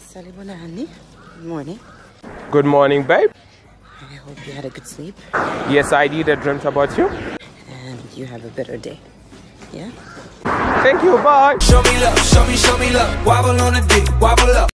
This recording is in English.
Sally Bonani. Good morning. Good morning, babe. I hope you had a good sleep. Yes, I did. I dreamt about you. And you have a better day. Yeah? Thank you. Bye. Show me love, show me love. Wobble on the dick, wobble up.